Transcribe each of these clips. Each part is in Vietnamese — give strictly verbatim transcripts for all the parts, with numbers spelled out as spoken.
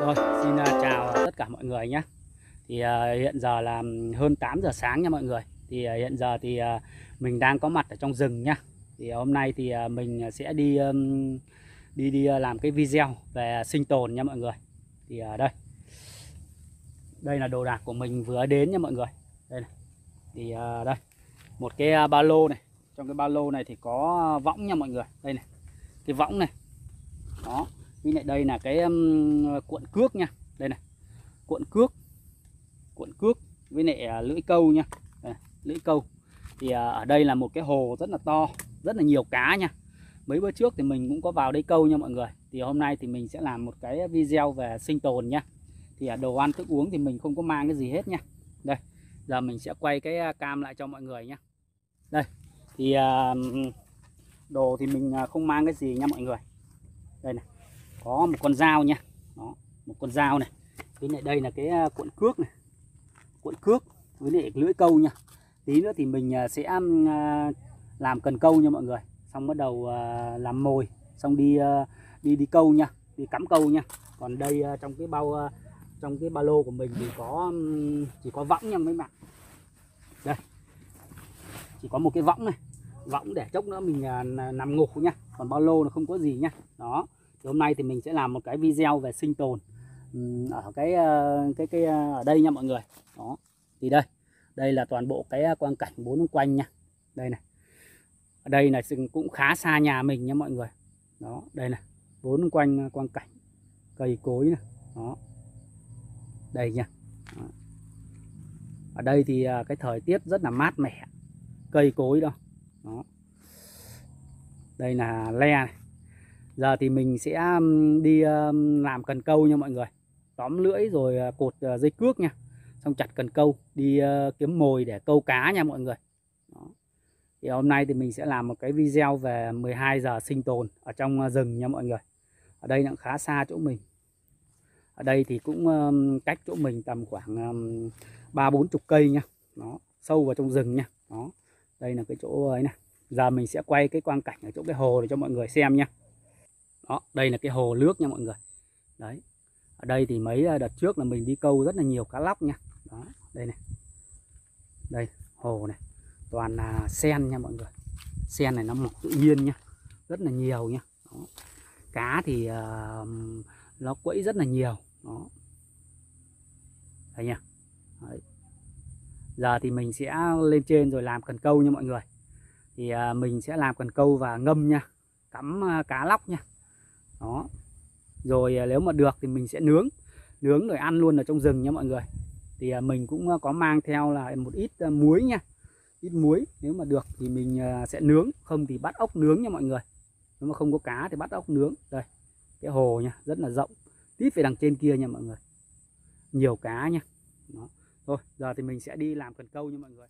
Rồi, xin à, chào tất cả mọi người nhé. Thì à, hiện giờ là hơn tám giờ sáng nha mọi người. Thì à, hiện giờ thì à, mình đang có mặt ở trong rừng nhá. Thì hôm nay thì à, mình sẽ đi um, đi đi à, làm cái video về sinh tồn nha mọi người. Thì à, đây, đây là đồ đạc của mình vừa đến nha mọi người. Đây này. Thì à, đây, một cái à, ba lô này. Trong cái ba lô này thì có võng nha mọi người. Đây này, cái võng này. Đó. Với lại đây là cái um, cuộn cước nha. Đây này, cuộn cước, cuộn cước với lại uh, lưỡi câu nha. Đây, lưỡi câu. Thì uh, ở đây là một cái hồ rất là to, rất là nhiều cá nha. Mấy bữa trước thì mình cũng có vào đây câu nha mọi người. Thì hôm nay thì mình sẽ làm một cái video về sinh tồn nha. Thì uh, đồ ăn thức uống thì mình không có mang cái gì hết nha. Đây, giờ mình sẽ quay cái cam lại cho mọi người nhé. Đây, thì uh, đồ thì mình không mang cái gì nha mọi người. Đây này, có một con dao nha. Đó, một con dao này. Với lại đây là cái cuộn cước này, cuộn cước với lại lưỡi câu nha. Tí nữa thì mình sẽ làm cần câu nha mọi người. Xong bắt đầu làm mồi, xong đi đi đi câu nha, đi cắm câu nha. Còn đây trong cái bao trong cái ba lô của mình thì có chỉ có võng nha mấy bạn. Đây, chỉ có một cái võng này, võng để chốc nữa mình nằm ngủ nha. Còn ba lô nó không có gì nha. Đó. Thì hôm nay thì mình sẽ làm một cái video về sinh tồn ở cái cái cái ở đây nha mọi người. Đó. Thì đây, đây là toàn bộ cái quang cảnh bốn xung quanh nha. Đây này. Ở đây là cũng khá xa nhà mình nha mọi người. Đó, đây này, bốn xung quanh quang cảnh cây cối này. Đó. Đây nha. Đó. Ở đây thì cái thời tiết rất là mát mẻ, cây cối đâu. Đó. Đây là le này. Giờ thì mình sẽ đi làm cần câu nha mọi người. Tóm lưỡi rồi cột dây cước nha. Xong chặt cần câu, đi kiếm mồi để câu cá nha mọi người. Đó. Thì hôm nay thì mình sẽ làm một cái video về mười hai giờ sinh tồn ở trong rừng nha mọi người. Ở đây cũng khá xa chỗ mình. Ở đây thì cũng cách chỗ mình tầm khoảng ba bốn chục cây nha. Đó, sâu vào trong rừng nha. Đó. Đây là cái chỗ ấy này. Giờ mình sẽ quay cái quang cảnh ở chỗ cái hồ để cho mọi người xem nha. Đó, đây là cái hồ nước nha mọi người. Đấy. Ở đây thì mấy đợt trước là mình đi câu rất là nhiều cá lóc nha. Đó, đây này. Đây, hồ này. Toàn là sen nha mọi người. Sen này nó mọc tự nhiên nha. Rất là nhiều nha. Đó. Cá thì uh, nó quẫy rất là nhiều. Đó. Đây nha. Đấy. Giờ thì mình sẽ lên trên rồi làm cần câu nha mọi người. Thì uh, mình sẽ làm cần câu và ngâm nha. Cắm uh, cá lóc nha. Đó. Rồi nếu mà được thì mình sẽ nướng. Nướng rồi ăn luôn ở trong rừng nha mọi người. Thì mình cũng có mang theo là một ít muối nha. Ít muối. Nếu mà được thì mình sẽ nướng. Không thì bắt ốc nướng nha mọi người. Nếu mà không có cá thì bắt ốc nướng. Đây, cái hồ nha, rất là rộng. Tít về đằng trên kia nha mọi người. Nhiều cá nha. Đó. Thôi, giờ thì mình sẽ đi làm cần câu nha mọi người.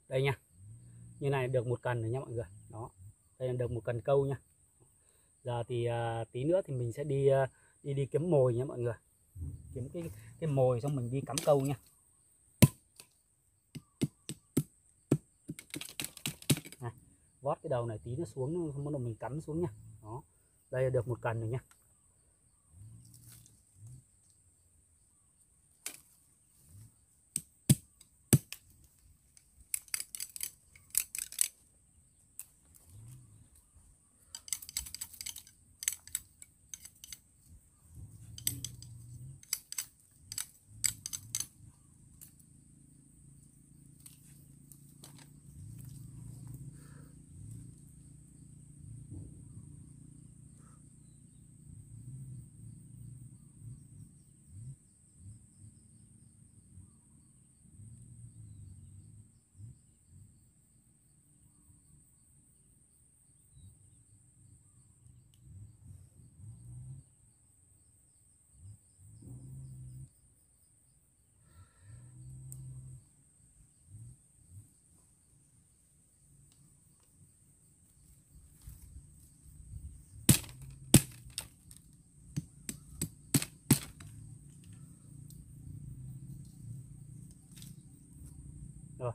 Đây nha, như này được một cần rồi nha mọi người. Đó, đây là được một cần câu nha. Giờ thì à, tí nữa thì mình sẽ đi à, đi đi kiếm mồi nha mọi người, kiếm cái cái mồi xong mình đi cắm câu nha. Này, vót cái đầu này tí nó xuống, không bắt mình cắm xuống nha. Đó, đây là được một cần rồi nha. Rồi,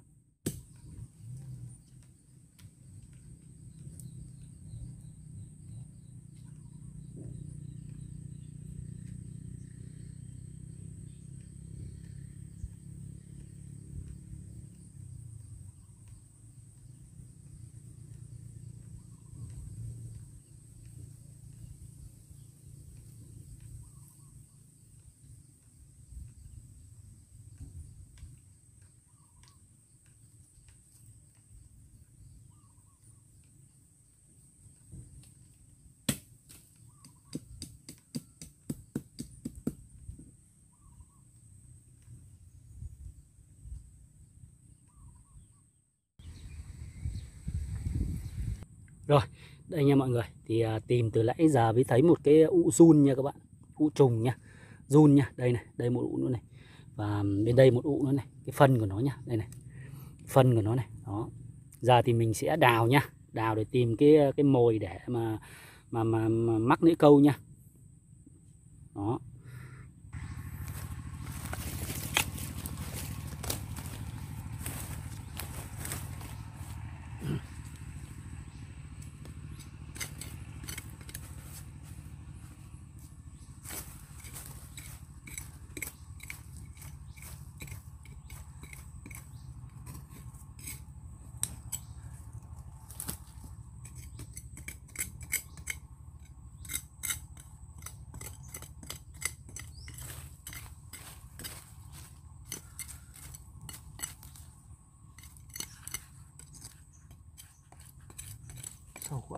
rồi đây nha mọi người, thì à, tìm từ nãy giờ mới thấy một cái ụ giun nha các bạn, ụ trùng nha, giun nha. Đây này, đây một ụ nữa này, và bên đây một ụ nữa này, cái phân của nó nha, đây này, phân của nó này. Đó, giờ thì mình sẽ đào nha, đào để tìm cái cái mồi để mà mà mà, mà mắc lưỡi câu nha. Đó, sâu quá.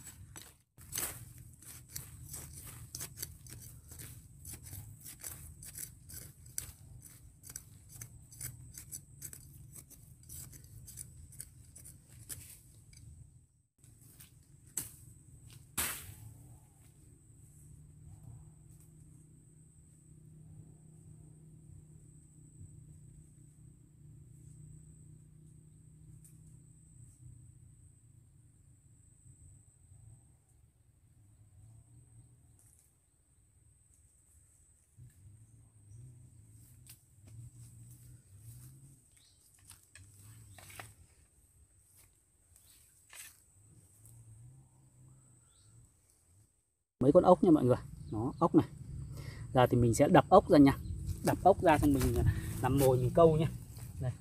Mấy con ốc nha mọi người. Nó ốc này, giờ thì mình sẽ đập ốc ra nha, đập ốc ra xong mình làm mồi mình câu nha. Đây,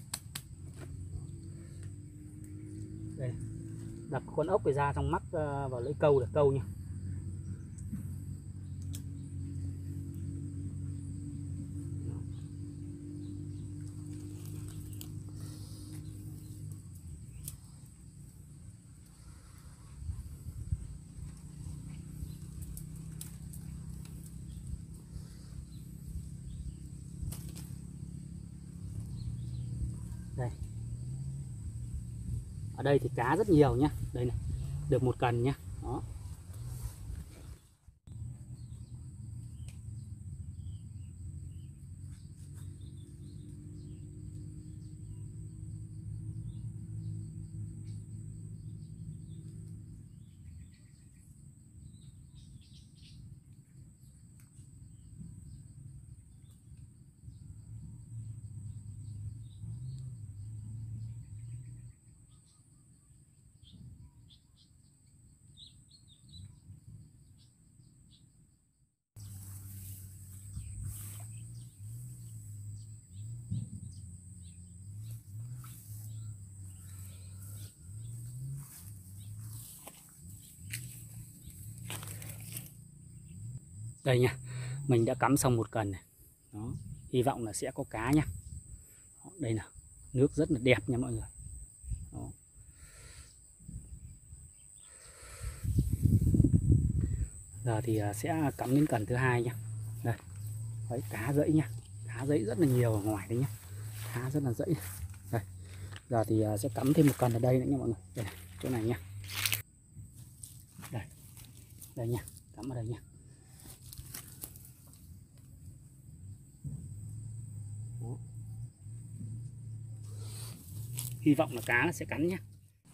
đây, đập con ốc này ra xong mắc vào lưỡi câu để câu nha. Đây, ở đây thì cá rất nhiều nhá, đây này, được một cần nhá. Đó, Đây nha, mình đã cắm xong một cần này. Đó, hy vọng là sẽ có cá nhá. Đó, đây nào, nước rất là đẹp nha mọi người. Đó. Giờ thì sẽ cắm đến cần thứ hai nha. Đây, đấy, cá dẫy nha, cá dẫy rất là nhiều ở ngoài đấy nhá, cá rất là dẫy. Đây, giờ thì sẽ cắm thêm một cần ở đây nữa nha mọi người. Đây này, chỗ này nha. Đây, đây nha, cắm ở đây nha. Đó. Hy vọng là cá nó sẽ cắn nhé.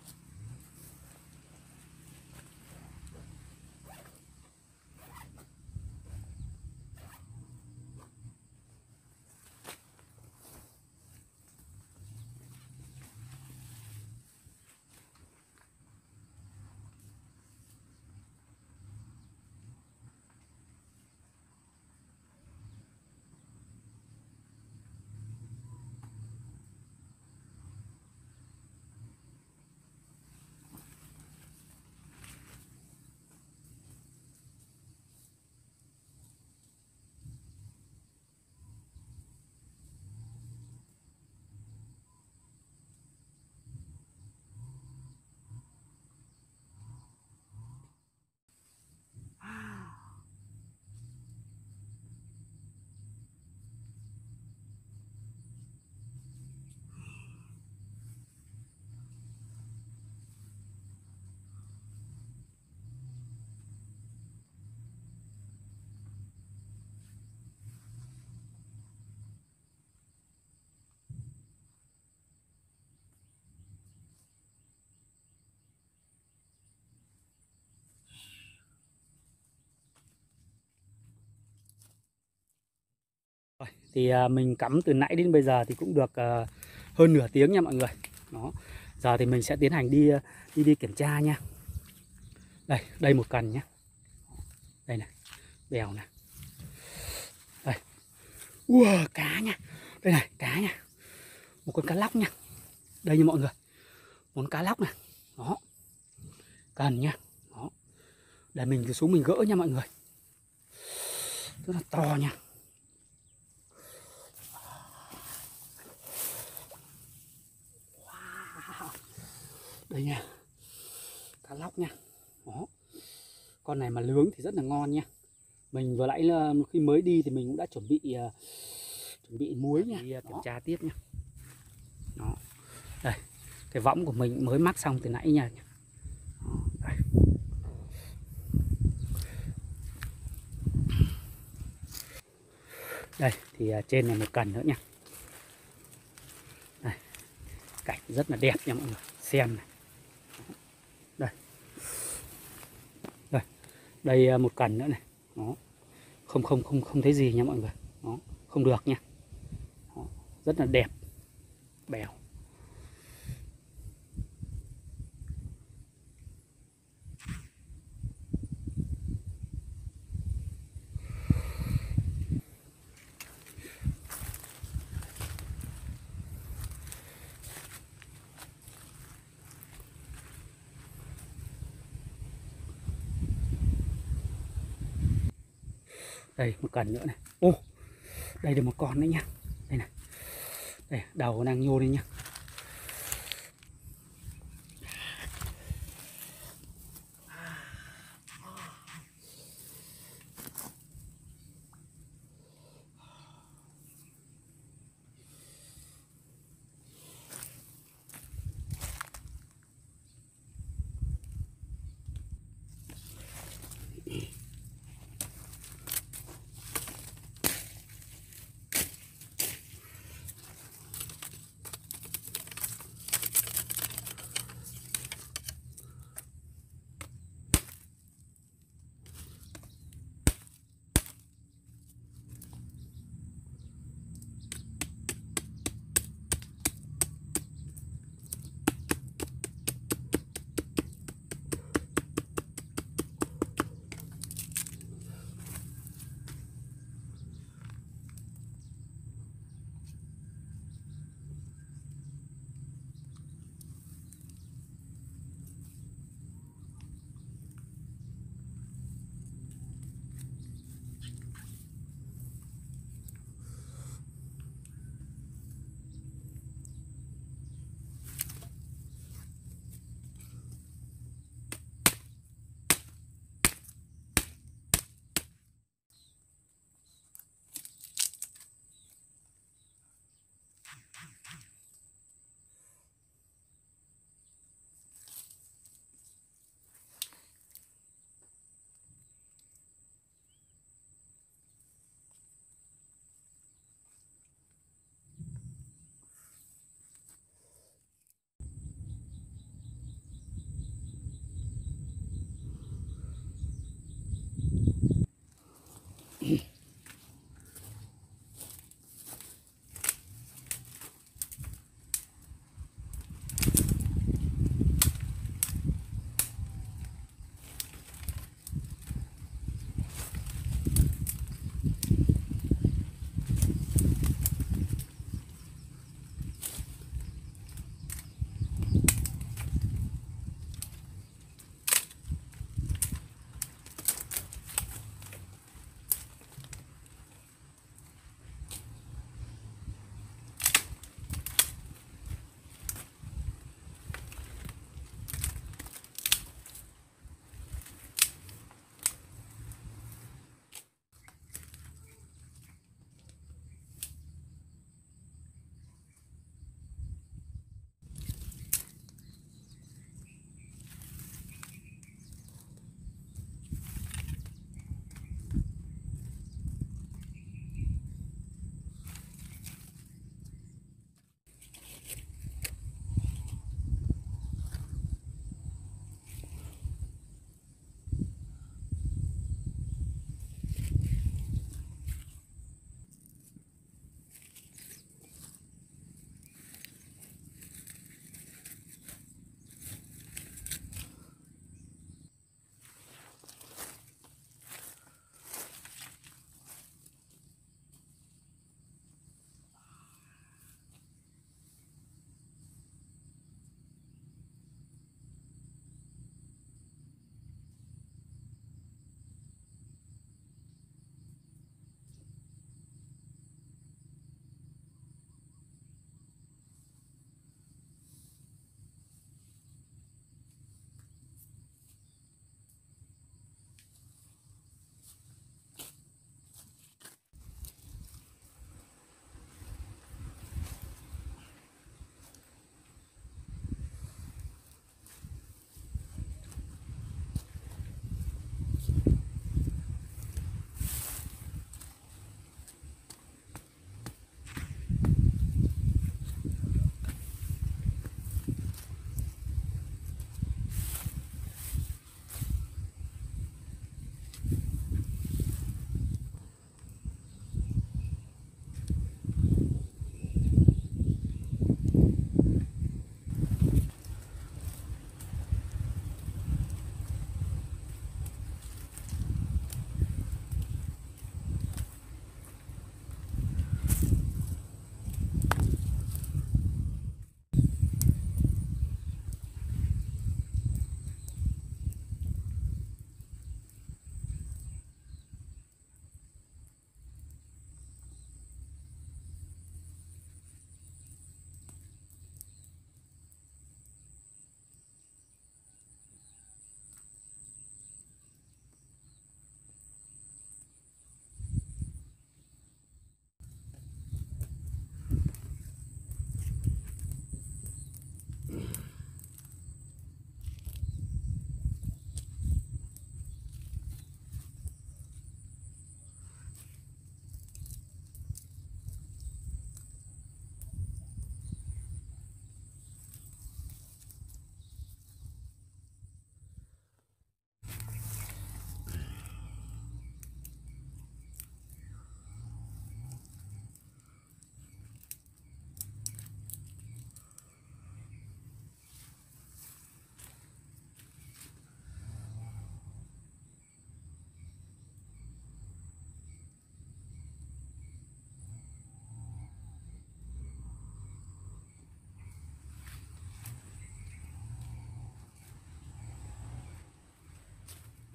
Thì mình cắm từ nãy đến bây giờ thì cũng được hơn nửa tiếng nha mọi người. Đó. Giờ thì mình sẽ tiến hành đi đi đi kiểm tra nha. Đây, đây một cần nhé. Đây này, bèo này. Đây. Wow, cá nha. Đây này, cá nha. Một con cá lóc nha. Đây nha mọi người. Một con cá lóc này. Đó. Cần nha. Đó. Để mình xuống mình gỡ nha mọi người. Rất là to nha. Đây nha, cá lóc nha. Đó. Con này mà nướng thì rất là ngon nha. Mình vừa nãy là khi mới đi thì mình cũng đã chuẩn bị uh, chuẩn bị muối nha. Đi, uh, kiểm tra tiếp nha. Đó. Đây, cái võng của mình mới mắc xong từ nãy nha. Đó. Đây. Đây thì uh, trên này một cần nữa nha. Đây, cảnh rất là đẹp nha mọi người, xem này. Đây, đây, đây một cần nữa này. Đó. Không không không không thấy gì nha mọi người. Đó, không được nha. Đó. Rất là đẹp, bèo. Đây một cần nữa này. Ô, đây là một con nữa nha. Đây này, đây đầu đang nhô lên nha.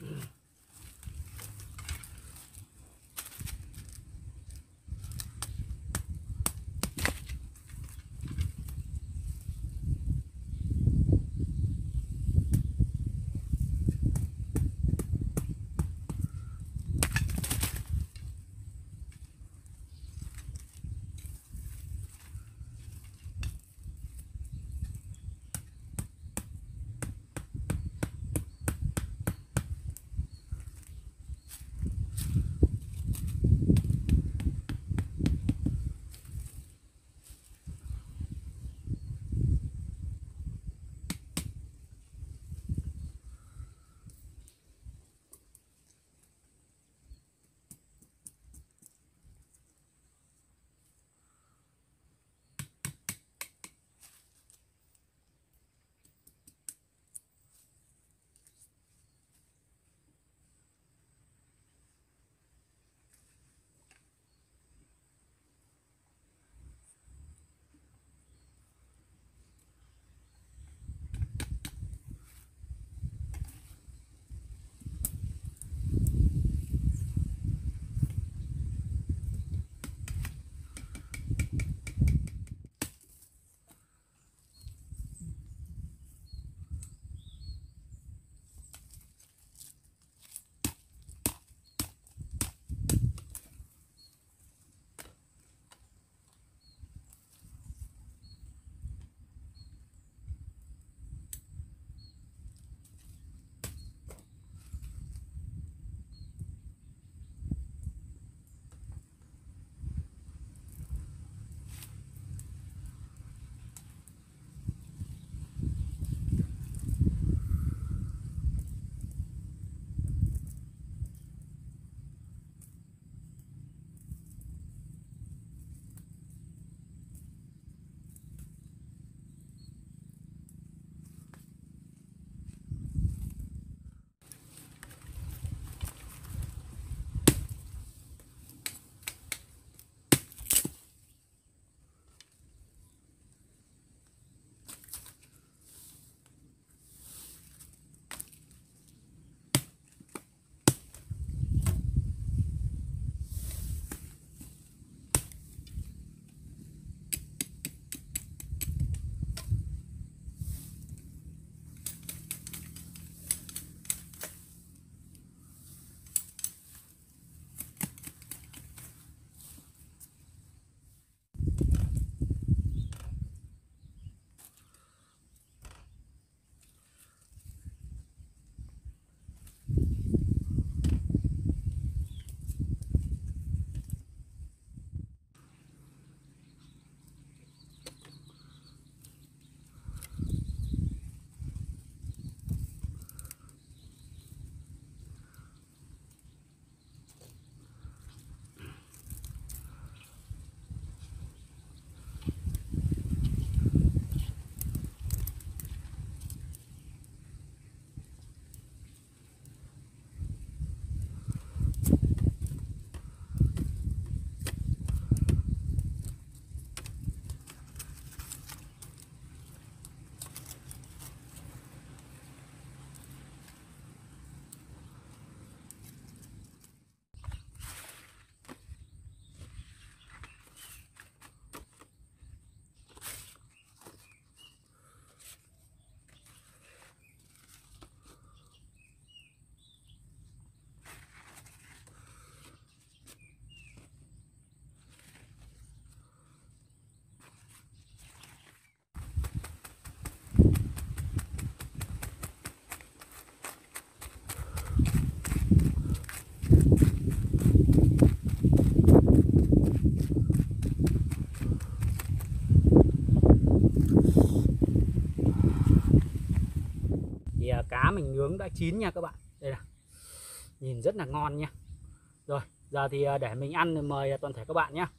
cá mình nướng đã chín nha các bạn. Đây là nhìn rất là ngon nha. Rồi giờ thì để mình ăn thì mời toàn thể các bạn nhé.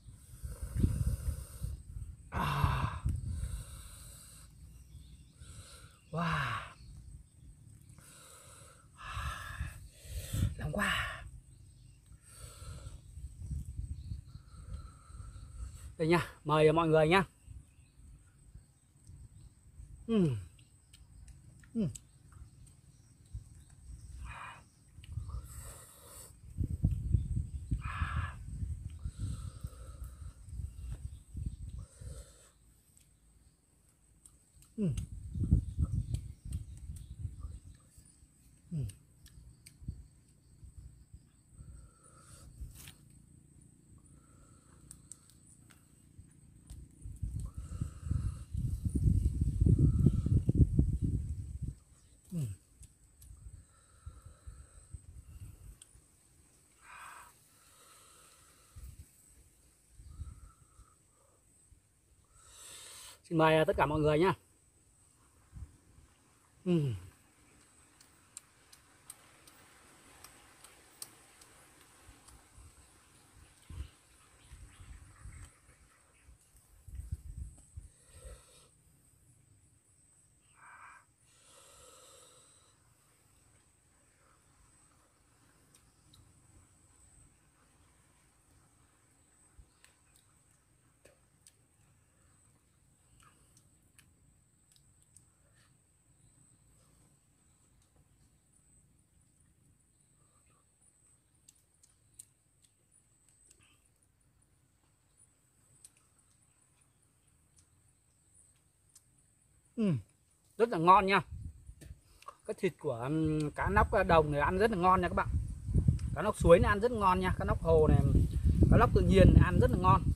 À. Wow, nóng quá. Đây nha, mời mọi người nhá. Uhm. Uhm. Ừ. Ừ. Ừ. Xin mời tất cả mọi người nhé. Ừ. Ừ. Rất là ngon nha. Cái thịt của cá nóc đồng này ăn rất là ngon nha các bạn. Cá nóc suối này ăn rất là ngon nha. Cá nóc hồ này, cá nóc tự nhiên này ăn rất là ngon.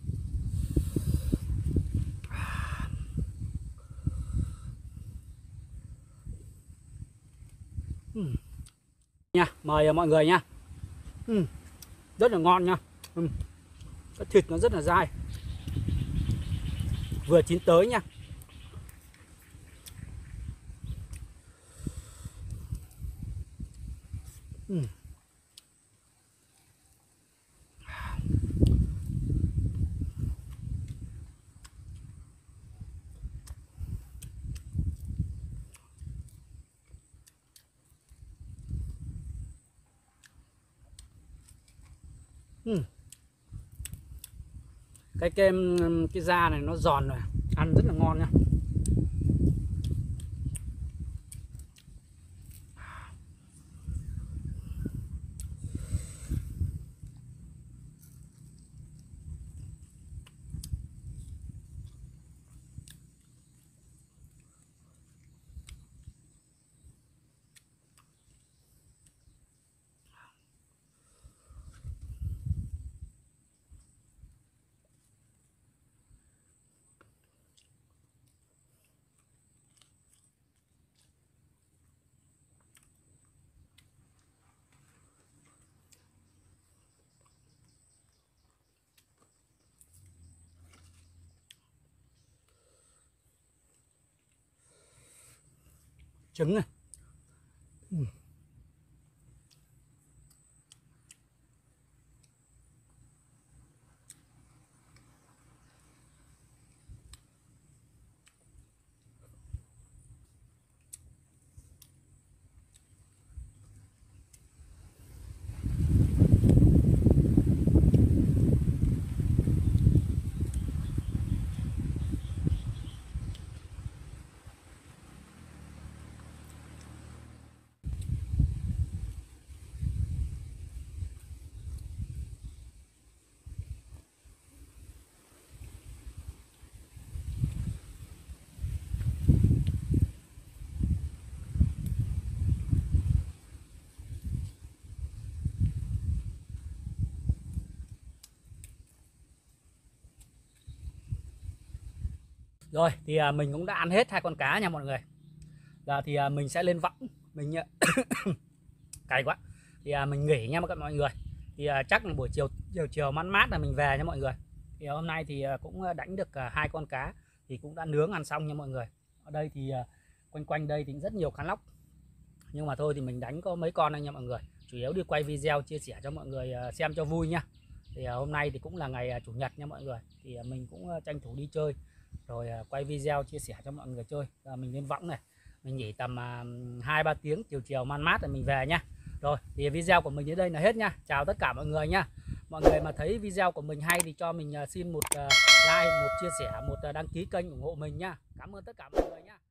Ừ. Nha, mời mọi người nha. Ừ. Rất là ngon nha. Ừ. Cái thịt nó rất là dai, vừa chín tới nha. Ừ. Ừ. Cái kem cái da này nó giòn rồi, ăn rất là ngon nha. Trứng này. Ừ. Rồi thì à, mình cũng đã ăn hết hai con cá nha mọi người. Giờ thì à, mình sẽ lên võng. Mình cay quá. Thì à, mình nghỉ nha mọi người. Thì à, chắc là buổi chiều chiều chiều mát mát là mình về nha mọi người. Thì hôm nay thì à, cũng đánh được à, hai con cá, thì cũng đã nướng ăn xong nha mọi người. Ở đây thì à, quanh quanh đây thì rất nhiều cá lóc, nhưng mà thôi thì mình đánh có mấy con anh nha mọi người. Chủ yếu đi quay video chia sẻ cho mọi người à, xem cho vui nha. Thì à, hôm nay thì cũng là ngày à, chủ nhật nha mọi người. Thì à, mình cũng à, tranh thủ đi chơi, rồi à, quay video chia sẻ cho mọi người chơi. Giờ mình lên võng này, mình nghỉ tầm hai ba tiếng, chiều chiều man mát rồi mình về nha. Rồi thì video của mình đến đây là hết nha. Chào tất cả mọi người nha. Mọi người mà thấy video của mình hay thì cho mình xin một like, một chia sẻ, một đăng ký kênh ủng hộ mình nha. Cảm ơn tất cả mọi người nha.